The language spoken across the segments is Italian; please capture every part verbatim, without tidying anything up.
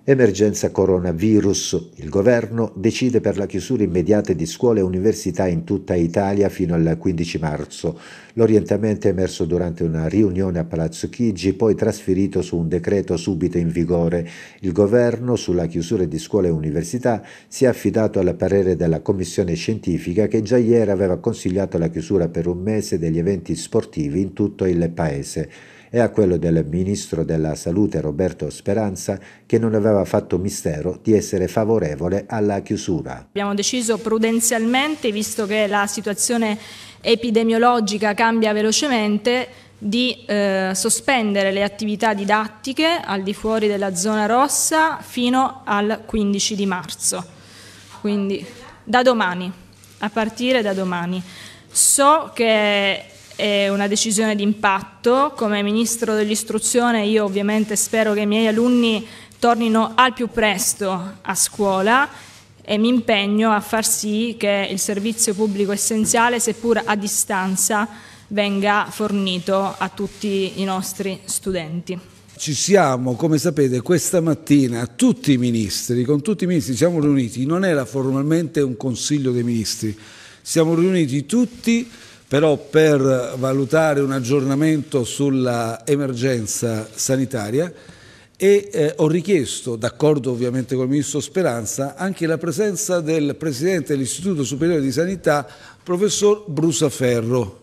Emergenza coronavirus. Il governo decide per la chiusura immediata di scuole e università in tutta Italia fino al quindici marzo. L'orientamento è emerso durante una riunione a Palazzo Chigi, poi trasferito su un decreto subito in vigore. Il governo, sulla chiusura di scuole e università, si è affidato al parere della commissione scientifica che già ieri aveva consigliato la chiusura per un mese degli eventi sportivi in tutto il paese, e a quello del ministro della Salute Roberto Speranza, che non aveva fatto mistero di essere favorevole alla chiusura. Abbiamo deciso prudenzialmente, visto che la situazione epidemiologica cambia velocemente, di eh, sospendere le attività didattiche al di fuori della zona rossa fino al quindici di marzo, quindi da domani, a partire da domani. So che è una decisione di impatto. Come Ministro dell'Istruzione io ovviamente spero che i miei alunni tornino al più presto a scuola e mi impegno a far sì che il servizio pubblico essenziale, seppur a distanza, venga fornito a tutti i nostri studenti. Ci siamo, come sapete, questa mattina tutti i ministri, con tutti i ministri siamo riuniti, non era formalmente un Consiglio dei Ministri, siamo riuniti tutti però per valutare un aggiornamento sulla emergenza sanitaria e eh, ho richiesto, d'accordo ovviamente con il Ministro Speranza, anche la presenza del Presidente dell'Istituto Superiore di Sanità, Professor Brusaferro.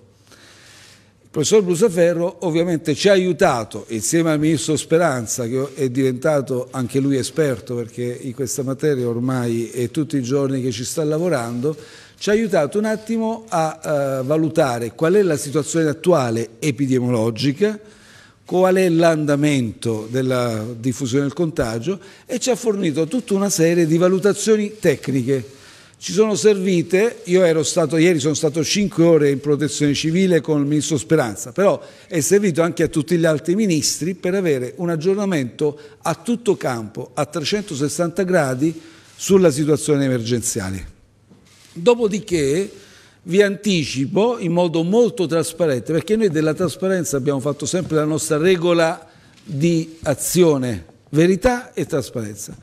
Il Professor Brusaferro ovviamente ci ha aiutato, insieme al Ministro Speranza, che è diventato anche lui esperto perché in questa materia ormai è tutti i giorni che ci sta lavorando, ci ha aiutato un attimo a uh, valutare qual è la situazione attuale epidemiologica, qual è l'andamento della diffusione del contagio e ci ha fornito tutta una serie di valutazioni tecniche. Ci sono servite, io ero stato, ieri sono stato cinque ore in protezione civile con il Ministro Speranza, però è servito anche a tutti gli altri ministri per avere un aggiornamento a tutto campo, a trecentosessanta gradi, sulla situazione emergenziale. Dopodiché vi anticipo in modo molto trasparente, perché noi della trasparenza abbiamo fatto sempre la nostra regola di azione, verità e trasparenza.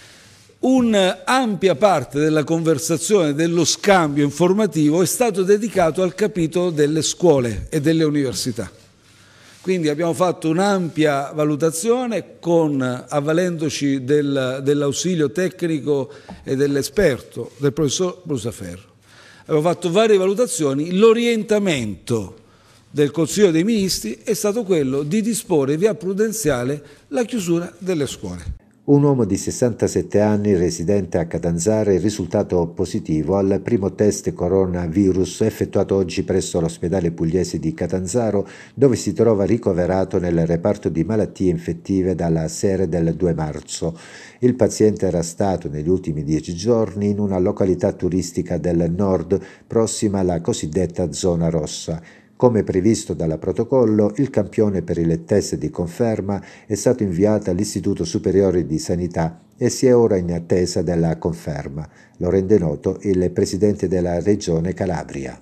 Un'ampia parte della conversazione, dello scambio informativo è stato dedicato al capitolo delle scuole e delle università. Quindi abbiamo fatto un'ampia valutazione con, avvalendoci del, dell'ausilio tecnico e dell'esperto, del professor Brusaferro. Abbiamo fatto varie valutazioni, l'orientamento del Consiglio dei Ministri è stato quello di disporre via prudenziale la chiusura delle scuole. Un uomo di sessantasette anni residente a Catanzaro è risultato positivo al primo test coronavirus effettuato oggi presso l'ospedale pugliese di Catanzaro, dove si trova ricoverato nel reparto di malattie infettive dalla sera del due marzo. Il paziente era stato negli ultimi dieci giorni in una località turistica del nord prossima alla cosiddetta zona rossa. Come previsto dal protocollo, il campione per il test di conferma è stato inviato all'Istituto Superiore di Sanità e si è ora in attesa della conferma. Lo rende noto il presidente della Regione Calabria.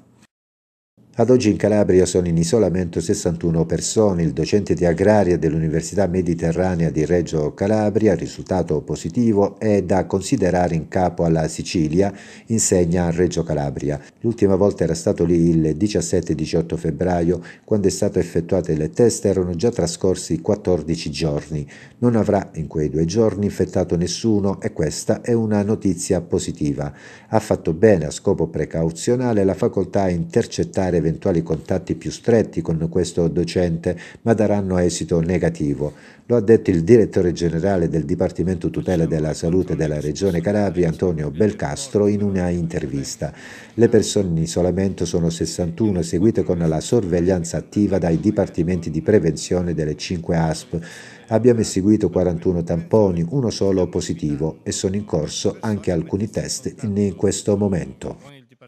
Ad oggi in Calabria sono in isolamento sessantuno persone. Il docente di agraria dell'Università Mediterranea di Reggio Calabria, risultato positivo, è da considerare in capo alla Sicilia, insegna a Reggio Calabria. L'ultima volta era stato lì il diciassette diciotto febbraio, quando è stato effettuato il test erano già trascorsi quattordici giorni. Non avrà in quei due giorni infettato nessuno e questa è una notizia positiva. Ha fatto bene a scopo precauzionale la facoltà a intercettare eventuali contatti più stretti con questo docente, ma daranno esito negativo. Lo ha detto il direttore generale del Dipartimento Tutela della Salute della Regione Calabria, Antonio Belcastro, in una intervista. Le persone in isolamento sono sessantuno, seguite con la sorveglianza attiva dai dipartimenti di prevenzione delle cinque A S P. Abbiamo eseguito quarantuno tamponi, uno solo positivo, e sono in corso anche alcuni test in questo momento.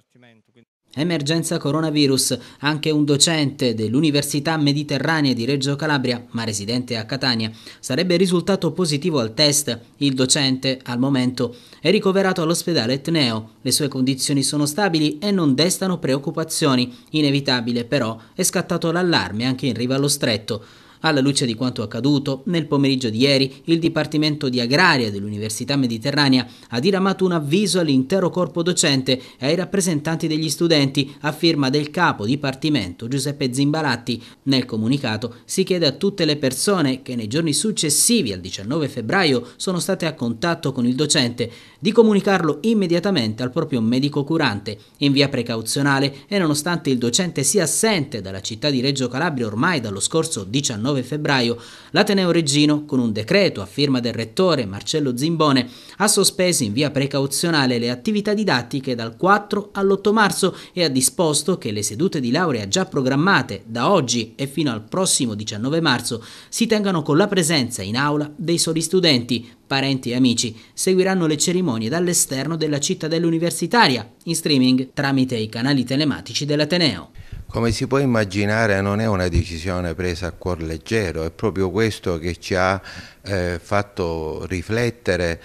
Emergenza coronavirus. Anche un docente dell'Università Mediterranea di Reggio Calabria, ma residente a Catania, sarebbe risultato positivo al test. Il docente, al momento, è ricoverato all'ospedale Etneo. Le sue condizioni sono stabili e non destano preoccupazioni. Inevitabile, però, è scattato l'allarme anche in riva allo Stretto. Alla luce di quanto accaduto, nel pomeriggio di ieri il Dipartimento di Agraria dell'Università Mediterranea ha diramato un avviso all'intero corpo docente e ai rappresentanti degli studenti a firma del capo dipartimento Giuseppe Zimbalatti. Nel comunicato si chiede a tutte le persone che nei giorni successivi al diciannove febbraio sono state a contatto con il docente di comunicarlo immediatamente al proprio medico curante in via precauzionale e nonostante il docente sia assente dalla città di Reggio Calabria ormai dallo scorso diciannove febbraio, l'Ateneo Reggino, con un decreto a firma del rettore Marcello Zimbone, ha sospeso in via precauzionale le attività didattiche dal quattro all'otto marzo e ha disposto che le sedute di laurea già programmate da oggi e fino al prossimo diciannove marzo si tengano con la presenza in aula dei soli studenti. Parenti e amici seguiranno le cerimonie dall'esterno della cittadella universitaria, in streaming tramite i canali telematici dell'Ateneo. Come si può immaginare non è una decisione presa a cuor leggero, è proprio questo che ci ha eh, fatto riflettere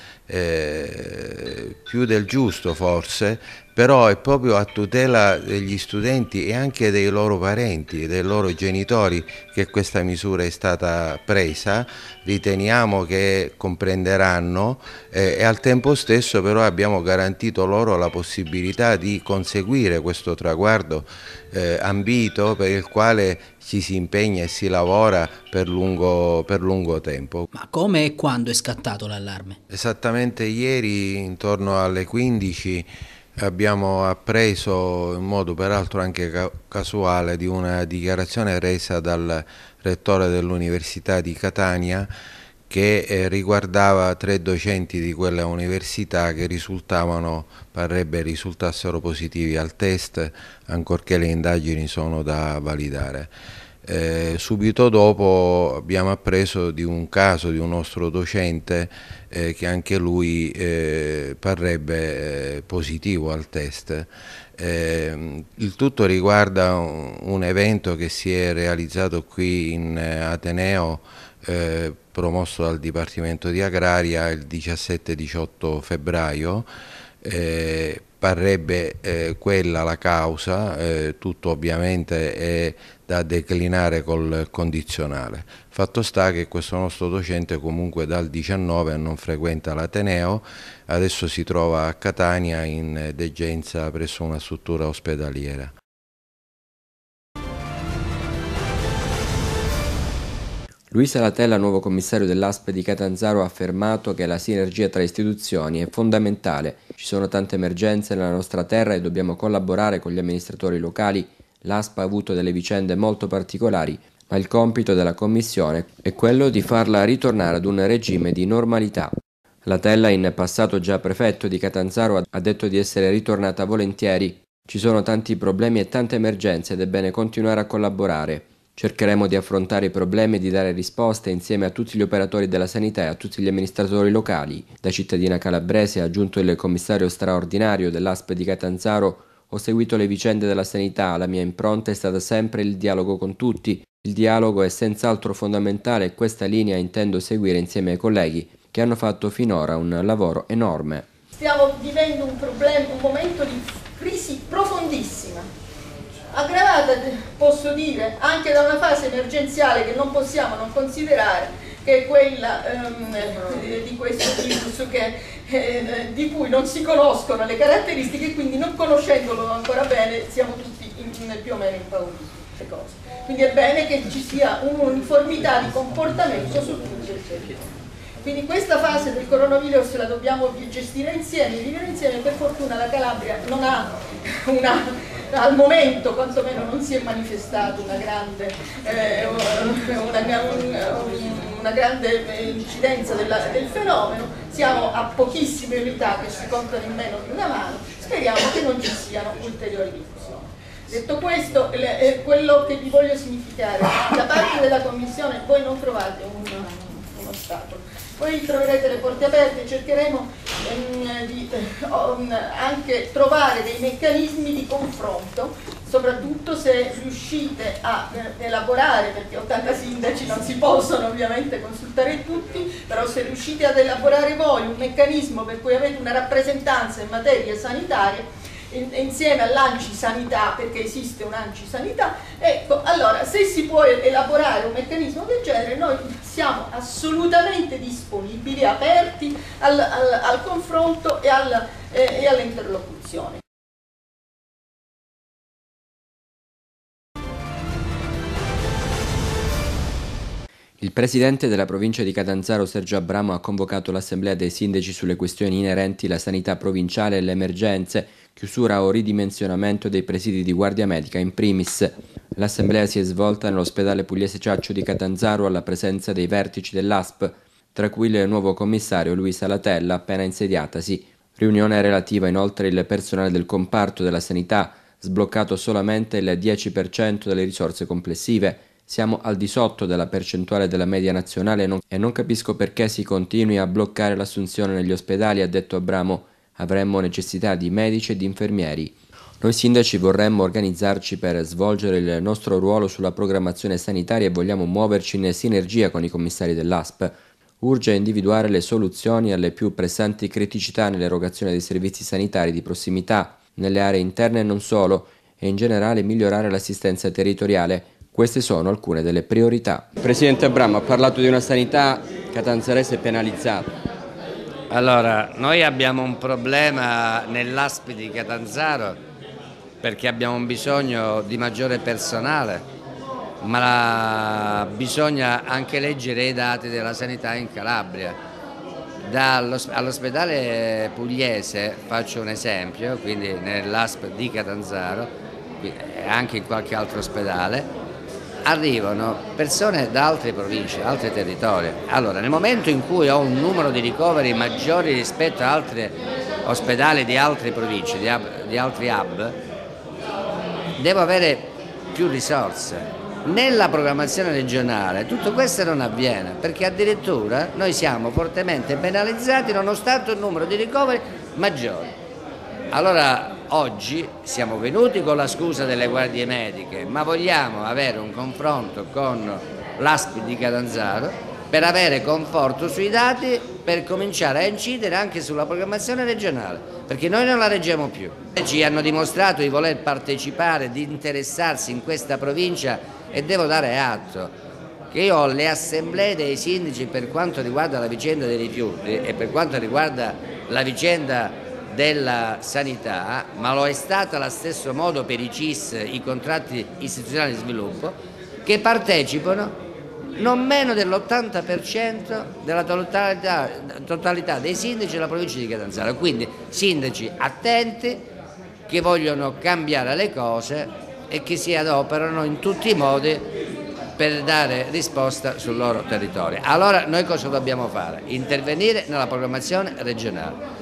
eh, più del giusto forse, però è proprio a tutela degli studenti e anche dei loro parenti, dei loro genitori che questa misura è stata presa. Riteniamo che comprenderanno eh, e al tempo stesso però abbiamo garantito loro la possibilità di conseguire questo traguardo eh, ambito per il quale ci si impegna e si lavora per lungo, per lungo tempo. Ma come e quando è scattato l'allarme? Esattamente ieri intorno alle quindici abbiamo appreso, in modo peraltro anche casuale, di una dichiarazione resa dal rettore dell'Università di Catania che eh, riguardava tre docenti di quella università che risultavano, parrebbe risultassero positivi al test, ancorché le indagini sono da validare. Eh, subito dopo abbiamo appreso di un caso di un nostro docente eh, che anche lui eh, parrebbe eh, positivo al test. Eh, il tutto riguarda un, un evento che si è realizzato qui in eh, Ateneo, eh, promosso dal Dipartimento di Agraria il diciassette diciotto febbraio. Eh, parrebbe eh, quella la causa, eh, tutto ovviamente è da declinare col condizionale. Fatto sta che questo nostro docente comunque dal diciannove non frequenta l'Ateneo, adesso si trova a Catania in degenza presso una struttura ospedaliera. Luisa Latella, nuovo commissario dell'A S P di Catanzaro, ha affermato che la sinergia tra istituzioni è fondamentale. Ci sono tante emergenze nella nostra terra e dobbiamo collaborare con gli amministratori locali. L'A S P ha avuto delle vicende molto particolari, ma il compito della Commissione è quello di farla ritornare ad un regime di normalità. Latella, in passato già prefetto di Catanzaro, ha detto di essere ritornata volentieri. Ci sono tanti problemi e tante emergenze ed è bene continuare a collaborare. Cercheremo di affrontare i problemi e di dare risposte insieme a tutti gli operatori della sanità e a tutti gli amministratori locali. Da cittadina calabrese, ha aggiunto il commissario straordinario dell'A S P di Catanzaro, ho seguito le vicende della sanità, la mia impronta è stata sempre il dialogo con tutti. Il dialogo è senz'altro fondamentale e questa linea intendo seguire insieme ai colleghi che hanno fatto finora un lavoro enorme. Stiamo vivendo un problema, un momento di crisi profondissima, aggravata, posso dire, anche da una fase emergenziale che non possiamo non considerare, che è quella um, di questo virus che, eh, di cui non si conoscono le caratteristiche e quindi non conoscendolo ancora bene siamo tutti in, in, più o meno impauriti. Cose. Quindi è bene che ci sia un'uniformità di comportamento su tutto il territorio. Quindi questa fase del coronavirus la dobbiamo gestire insieme, vivere insieme. Per fortuna la Calabria non ha una, al momento quantomeno non si è manifestata una grande, eh, una, una, una grande incidenza della, del fenomeno, siamo a pochissime unità che si contano in meno di una mano, speriamo che non ci siano ulteriori diffusioni. Detto questo, eh, quello che vi voglio significare, da parte della Commissione voi non trovate un, un ostacolo. Poi troverete le porte aperte, cercheremo ehm, di eh, anche trovare dei meccanismi di confronto, soprattutto se riuscite a eh, elaborare, perché ottanta sindaci non si possono ovviamente consultare tutti, però se riuscite ad elaborare voi un meccanismo per cui avete una rappresentanza in materia sanitaria in, insieme all'Anci Sanità, perché esiste un'Anci Sanità. Ecco, allora se si può elaborare un meccanismo del genere, noi siamo assolutamente disponibili, aperti al, al, al confronto e, al, eh, e all'interlocuzione. Il presidente della provincia di Catanzaro, Sergio Abramo, ha convocato l'assemblea dei sindaci sulle questioni inerenti alla sanità provinciale e le emergenze, chiusura o ridimensionamento dei presidi di guardia medica in primis. L'assemblea si è svolta nell'ospedale pugliese Ciaccio di Catanzaro alla presenza dei vertici dell'A S P, tra cui il nuovo commissario Luisa Latella, appena insediatasi. Riunione relativa inoltre il personale del comparto della sanità, sbloccato solamente il dieci per cento delle risorse complessive. Siamo al di sotto della percentuale della media nazionale non, e non capisco perché si continui a bloccare l'assunzione negli ospedali, ha detto Abramo. Avremmo necessità di medici e di infermieri. Noi sindaci vorremmo organizzarci per svolgere il nostro ruolo sulla programmazione sanitaria e vogliamo muoverci in sinergia con i commissari dell'A S P. Urge individuare le soluzioni alle più pressanti criticità nell'erogazione dei servizi sanitari di prossimità, nelle aree interne e non solo, e in generale migliorare l'assistenza territoriale. Queste sono alcune delle priorità. Il Presidente Abramo ha parlato di una sanità catanzarese penalizzata. Allora, noi abbiamo un problema nell'A S P di Catanzaro perché abbiamo un bisogno di maggiore personale, ma la... bisogna anche leggere i dati della sanità in Calabria. All'ospedale pugliese, faccio un esempio, quindi nell'A S P di Catanzaro e anche in qualche altro ospedale, arrivano persone da altre province, altri territori. Allora, nel momento in cui ho un numero di ricoveri maggiori rispetto a altri ospedali di altre province, di, hub, di altri hub, devo avere più risorse. Nella programmazione regionale tutto questo non avviene, perché addirittura noi siamo fortemente penalizzati nonostante un numero di ricoveri maggiori. Allora, oggi siamo venuti con la scusa delle guardie mediche, ma vogliamo avere un confronto con l'A S P di Catanzaro per avere conforto sui dati, per cominciare a incidere anche sulla programmazione regionale, perché noi non la reggiamo più. Ci hanno dimostrato di voler partecipare, di interessarsi in questa provincia e devo dare atto che io ho le assemblee dei sindaci per quanto riguarda la vicenda dei rifiuti e per quanto riguarda la vicenda della sanità, ma lo è stata allo stesso modo per i C I S, i contratti istituzionali di sviluppo, che partecipano non meno dell'ottanta per cento della totalità, totalità dei sindaci della provincia di Catanzaro. Quindi sindaci attenti, che vogliono cambiare le cose e che si adoperano in tutti i modi per dare risposta sul loro territorio. Allora noi cosa dobbiamo fare? Intervenire nella programmazione regionale.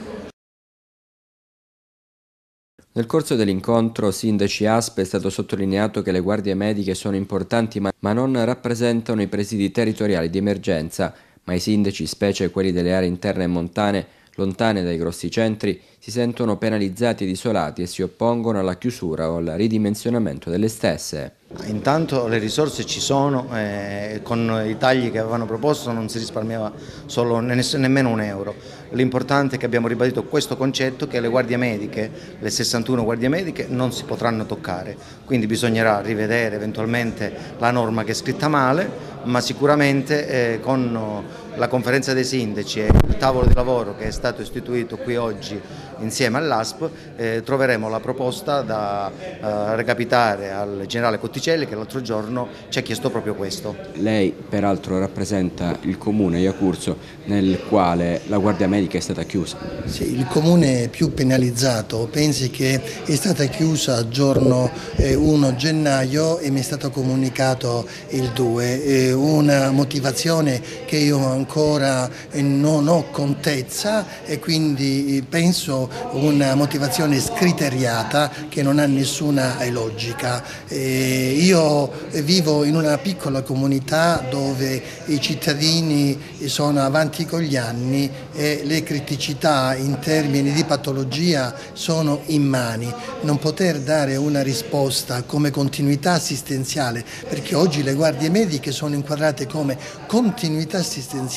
Nel corso dell'incontro sindaci A S P è stato sottolineato che le guardie mediche sono importanti ma non rappresentano i presidi territoriali di emergenza, ma i sindaci, specie quelli delle aree interne e montane, lontane dai grossi centri, si sentono penalizzati ed isolati e si oppongono alla chiusura o al ridimensionamento delle stesse. Intanto le risorse ci sono, eh, con i tagli che avevano proposto non si risparmiava solo, nemmeno un euro. L'importante è che abbiamo ribadito questo concetto, che le guardie mediche, le sessantuno guardie mediche non si potranno toccare, quindi bisognerà rivedere eventualmente la norma che è scritta male, ma sicuramente eh, con la conferenza dei sindaci e il tavolo di lavoro che è stato istituito qui oggi insieme all'A S P eh, troveremo la proposta da eh, recapitare al generale Cotticelli, che l'altro giorno ci ha chiesto proprio questo. Lei peraltro rappresenta il comune Iacurzo nel quale la guardia medica è stata chiusa. Sì, il comune più penalizzato, pensi che è stata chiusa il giorno primo gennaio e mi è stato comunicato il due, eh, una motivazione che io ancora non ho contezza e quindi penso una motivazione scriteriata che non ha nessuna logica. Eh, io vivo in una piccola comunità dove i cittadini sono avanti con gli anni e le criticità in termini di patologia sono immani. Non poter dare una risposta come continuità assistenziale, perché oggi le guardie mediche sono inquadrate come continuità assistenziale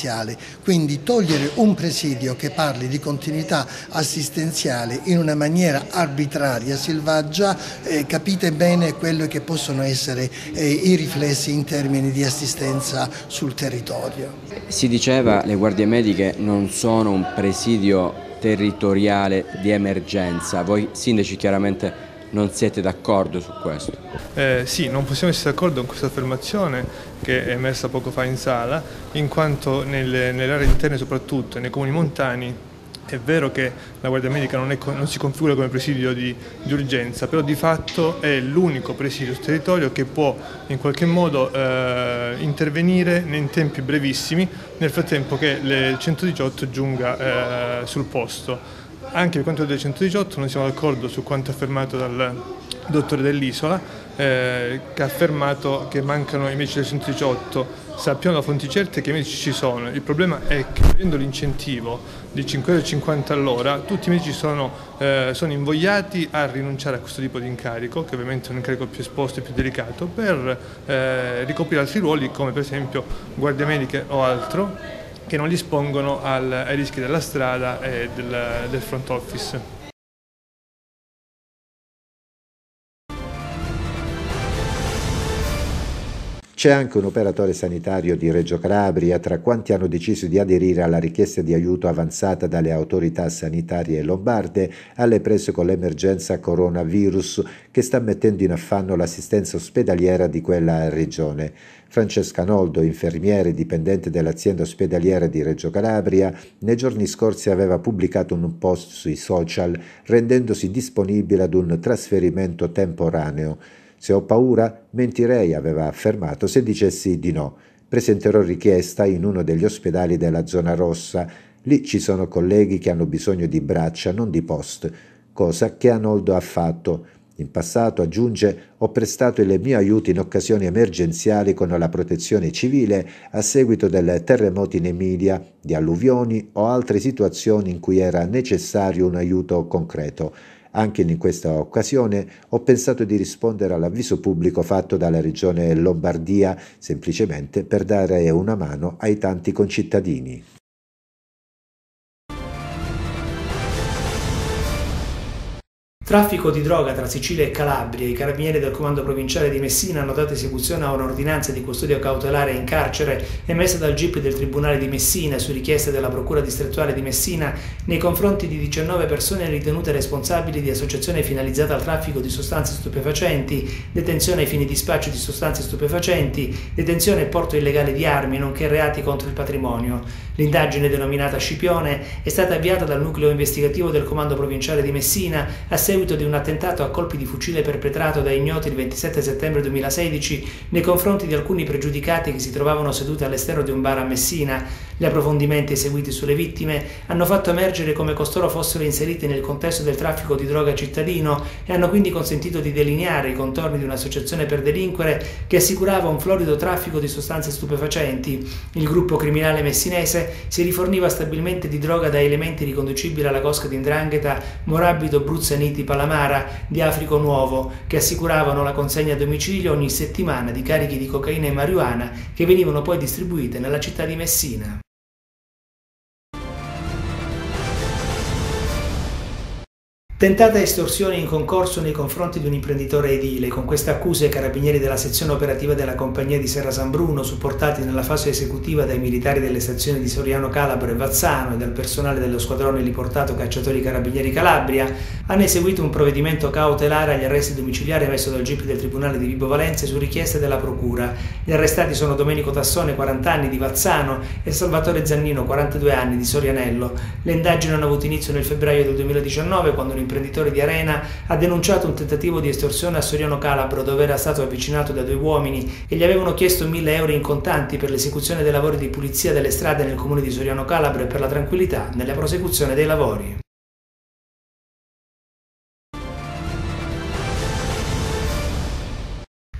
assistenziale. Quindi togliere un presidio che parli di continuità assistenziale in una maniera arbitraria, selvaggia, eh, capite bene quello che possono essere eh, i riflessi in termini di assistenza sul territorio. Si diceva le guardie mediche non sono un presidio territoriale di emergenza, voi sindaci chiaramente non siete d'accordo su questo? Eh, sì, non possiamo essere d'accordo con questa affermazione che è emersa poco fa in sala, in quanto nelle, nelle aree interne soprattutto, nei comuni montani, è vero che la guardia medica non, è, non si configura come presidio di, di urgenza, però di fatto è l'unico presidio sul territorio che può in qualche modo eh, intervenire in tempi brevissimi, nel frattempo che il centodiciotto giunga eh, sul posto. Anche per quanto riguarda il centodiciotto non siamo d'accordo su quanto affermato dal dottore dell'Isola, eh, che ha affermato che mancano i medici del centodiciotto. Sappiamo da fonti certe che i medici ci sono, il problema è che avendo l'incentivo di cinque euro e cinquanta all'ora, tutti i medici sono, eh, sono invogliati a rinunciare a questo tipo di incarico, che ovviamente è un incarico più esposto e più delicato, per eh, ricoprire altri ruoli come per esempio guardie mediche o altro, che non li espongono al, ai rischi della strada e del, del front office. C'è anche un operatore sanitario di Reggio Calabria tra quanti hanno deciso di aderire alla richiesta di aiuto avanzata dalle autorità sanitarie lombarde alle prese con l'emergenza coronavirus che sta mettendo in affanno l'assistenza ospedaliera di quella regione. Francesca Noldo, infermiere dipendente dell'azienda ospedaliera di Reggio Calabria, nei giorni scorsi aveva pubblicato un post sui social rendendosi disponibile ad un trasferimento temporaneo. Se ho paura, mentirei, aveva affermato, se dicessi di no. Presenterò richiesta in uno degli ospedali della zona rossa. Lì ci sono colleghi che hanno bisogno di braccia, non di post, cosa che Anoldo ha fatto. In passato, aggiunge, ho prestato il mio aiuto in occasioni emergenziali con la protezione civile a seguito del terremoto in Emilia, di alluvioni o altre situazioni in cui era necessario un aiuto concreto. Anche in questa occasione ho pensato di rispondere all'avviso pubblico fatto dalla Regione Lombardia, semplicemente per dare una mano ai tanti concittadini. Traffico di droga tra Sicilia e Calabria. I carabinieri del comando provinciale di Messina hanno dato esecuzione a un'ordinanza di custodia cautelare in carcere emessa dal G I P del Tribunale di Messina su richiesta della Procura distrettuale di Messina nei confronti di diciannove persone ritenute responsabili di associazione finalizzata al traffico di sostanze stupefacenti, detenzione ai fini di spaccio di sostanze stupefacenti, detenzione e porto illegale di armi, nonché reati contro il patrimonio. L'indagine, denominata Scipione, è stata avviata dal nucleo investigativo del comando provinciale di Messina a seguito di un attentato a colpi di fucile perpetrato da ignoti il ventisette settembre duemilasedici nei confronti di alcuni pregiudicati che si trovavano seduti all'esterno di un bar a Messina. Gli approfondimenti eseguiti sulle vittime hanno fatto emergere come costoro fossero inseriti nel contesto del traffico di droga cittadino e hanno quindi consentito di delineare i contorni di un'associazione per delinquere che assicurava un florido traffico di sostanze stupefacenti. Il gruppo criminale messinese si riforniva stabilmente di droga da elementi riconducibili alla cosca di 'ndrangheta Morabito, Bruzzaniti, Palamara, di Africo Nuovo, che assicuravano la consegna a domicilio ogni settimana di carichi di cocaina e marijuana che venivano poi distribuite nella città di Messina. Tentata estorsione in concorso nei confronti di un imprenditore edile. Con queste accuse i carabinieri della sezione operativa della compagnia di Serra San Bruno, supportati nella fase esecutiva dai militari delle stazioni di Soriano Calabro e Vazzano e dal personale dello squadrone eliportato Cacciatori Carabinieri Calabria, hanno eseguito un provvedimento cautelare agli arresti domiciliari emesso dal G I P del Tribunale di Vibo Valentia su richiesta della Procura. Gli arrestati sono Domenico Tassone, quaranta anni, di Vazzano, e Salvatore Zannino, quarantadue anni, di Sorianello. Le indagini hanno avuto inizio nel febbraio del duemiladiciannove, quando un imprenditore di Arena ha denunciato un tentativo di estorsione a Soriano Calabro, dove era stato avvicinato da due uomini che gli avevano chiesto mille euro in contanti per l'esecuzione dei lavori di pulizia delle strade nel comune di Soriano Calabro e per la tranquillità nella prosecuzione dei lavori.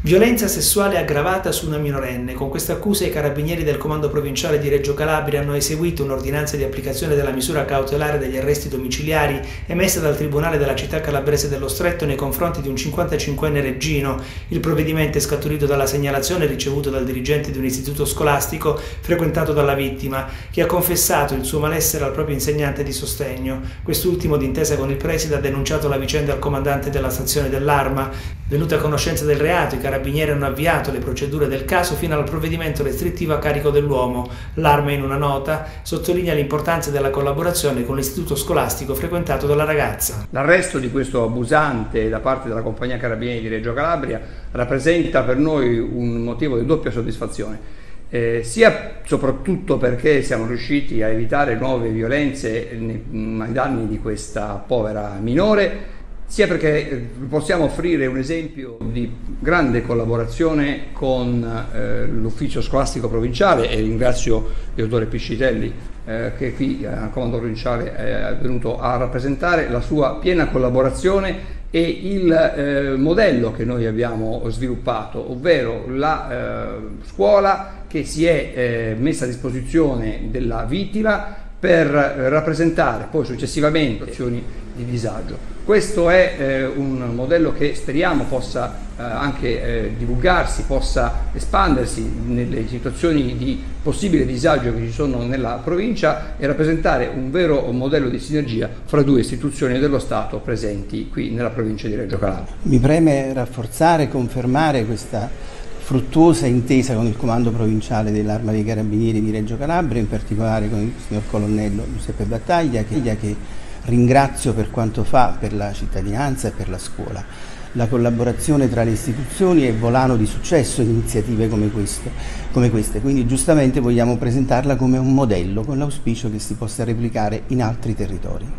Violenza sessuale aggravata su una minorenne. Con questa accusa i carabinieri del Comando Provinciale di Reggio Calabria hanno eseguito un'ordinanza di applicazione della misura cautelare degli arresti domiciliari emessa dal Tribunale della città calabrese dello Stretto nei confronti di un cinquantacinquenne reggino. Il provvedimento è scaturito dalla segnalazione ricevuta dal dirigente di un istituto scolastico frequentato dalla vittima, che ha confessato il suo malessere al proprio insegnante di sostegno. Quest'ultimo, d'intesa con il preside, ha denunciato la vicenda al comandante della stazione dell'Arma. Venuta a conoscenza del reato, i carabinieri hanno avviato le procedure del caso fino al provvedimento restrittivo a carico dell'uomo. L'Arma, in una nota, sottolinea l'importanza della collaborazione con l'istituto scolastico frequentato dalla ragazza. L'arresto di questo abusante da parte della compagnia Carabinieri di Reggio Calabria rappresenta per noi un motivo di doppia soddisfazione, eh, sia soprattutto perché siamo riusciti a evitare nuove violenze ai danni di questa povera minore, sia perché possiamo offrire un esempio di grande collaborazione con eh, l'ufficio scolastico provinciale, e ringrazio il dottore Piscitelli eh, che qui al Comando Provinciale è venuto a rappresentare la sua piena collaborazione e il eh, modello che noi abbiamo sviluppato, ovvero la eh, scuola che si è eh, messa a disposizione della vittima per rappresentare poi successivamente azioni di disagio. Questo è eh, un modello che speriamo possa eh, anche eh, divulgarsi, possa espandersi nelle situazioni di possibile disagio che ci sono nella provincia e rappresentare un vero modello di sinergia fra due istituzioni dello Stato presenti qui nella provincia di Reggio Calabria. Mi preme rafforzare e confermare questa fruttuosa intesa con il Comando Provinciale dell'Arma dei Carabinieri di Reggio Calabria, in particolare con il signor Colonnello Giuseppe Battaglia, che, che ringrazio per quanto fa per la cittadinanza e per la scuola. La collaborazione tra le istituzioni è volano di successo di iniziative come queste, come queste, quindi giustamente vogliamo presentarla come un modello, con l'auspicio che si possa replicare in altri territori.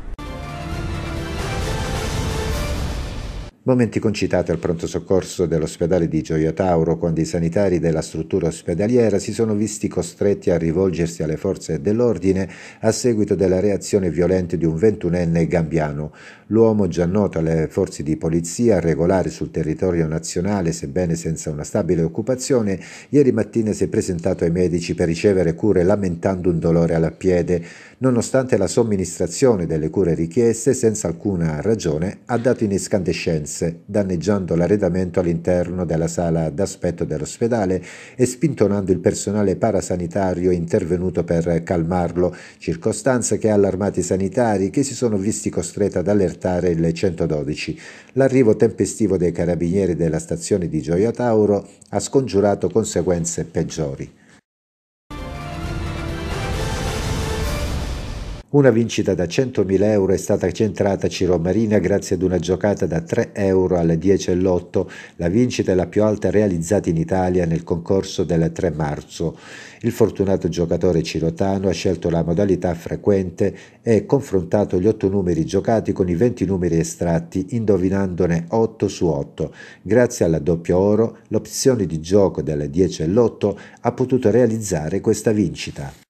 Momenti concitati al pronto soccorso dell'ospedale di Gioia Tauro, quando i sanitari della struttura ospedaliera si sono visti costretti a rivolgersi alle forze dell'ordine a seguito della reazione violenta di un ventunenne gambiano. L'uomo, già noto alle forze di polizia, regolare sul territorio nazionale sebbene senza una stabile occupazione, ieri mattina si è presentato ai medici per ricevere cure lamentando un dolore al piede. Nonostante la somministrazione delle cure richieste, senza alcuna ragione ha dato in escandescenze, danneggiando l'arredamento all'interno della sala d'aspetto dell'ospedale e spintonando il personale parasanitario intervenuto per calmarlo, circostanza che ha allarmato i sanitari, che si sono visti costretti ad allertare il centododici. L'arrivo tempestivo dei carabinieri della stazione di Gioia Tauro ha scongiurato conseguenze peggiori. Una vincita da centomila euro è stata centrata a Ciro Marina grazie ad una giocata da tre euro alle dieci e l'otto. La vincita è la più alta realizzata in Italia nel concorso del tre marzo. Il fortunato giocatore cirotano ha scelto la modalità frequente e confrontato gli otto numeri giocati con i venti numeri estratti, indovinandone otto su otto. Grazie al doppio oro, l'opzione di gioco delle dieci e l'otto ha potuto realizzare questa vincita.